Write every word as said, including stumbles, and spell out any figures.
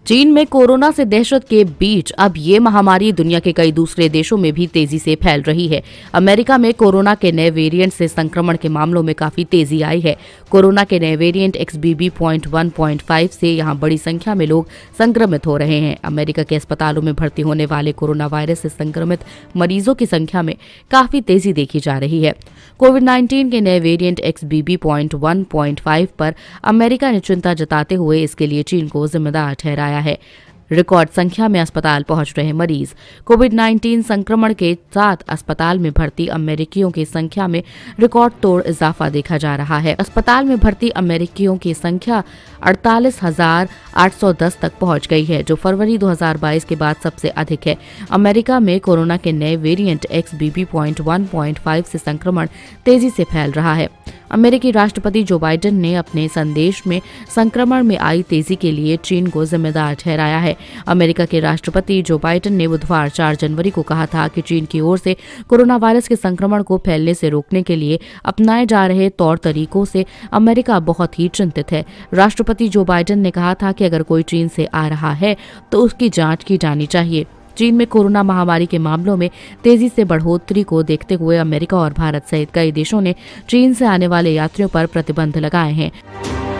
चीन में कोरोना से दहशत के बीच अब ये महामारी दुनिया के कई दूसरे देशों में भी तेजी से फैल रही है। अमेरिका में कोरोना के नए वेरिएंट से संक्रमण के मामलों में काफी तेजी आई है। कोरोना के नए variant X B B point one point five से यहां बड़ी संख्या में लोग संक्रमित हो रहे हैं। अमेरिका के अस्पतालों में भर्ती होने वाले कोरोना वायरस से संक्रमित मरीजों की संख्या में काफी तेजी देखी जा रही है। कोविड नाइन्टीन के नए variant X B B point one point five पर अमेरिका ने चिंता जताते हुए इसके लिए चीन को जिम्मेदार ठहराया है। रिकॉर्ड संख्या में अस्पताल पहुंच रहे मरीज। कोविड नाइन्टीन संक्रमण के साथ अस्पताल में भर्ती अमेरिकियों की संख्या में रिकॉर्ड तोड़ इजाफा देखा जा रहा है। अस्पताल में भर्ती अमेरिकियों की संख्या अड़तालीस हजार आठ सौ दस तक पहुंच गई है, जो फरवरी दो हज़ार बाईस के बाद सबसे अधिक है। अमेरिका में कोरोना के नए variant X B B point one point five से संक्रमण तेजी से फैल रहा है। अमेरिकी राष्ट्रपति जो बाइडेन ने अपने संदेश में संक्रमण में आई तेजी के लिए चीन को जिम्मेदार ठहराया है। अमेरिका के राष्ट्रपति जो बाइडेन ने बुधवार चार जनवरी को कहा था कि चीन की ओर से कोरोना वायरस के संक्रमण को फैलने से रोकने के लिए अपनाए जा रहे तौर तरीकों से अमेरिका बहुत ही चिंतित है। राष्ट्रपति जो बाइडेन ने कहा था कि अगर कोई चीन से आ रहा है तो उसकी जांच की जानी चाहिए। चीन में कोरोना महामारी के मामलों में तेजी से बढ़ोतरी को देखते हुए अमेरिका और भारत सहित कई देशों ने चीन से आने वाले यात्रियों पर प्रतिबंध लगाए हैं।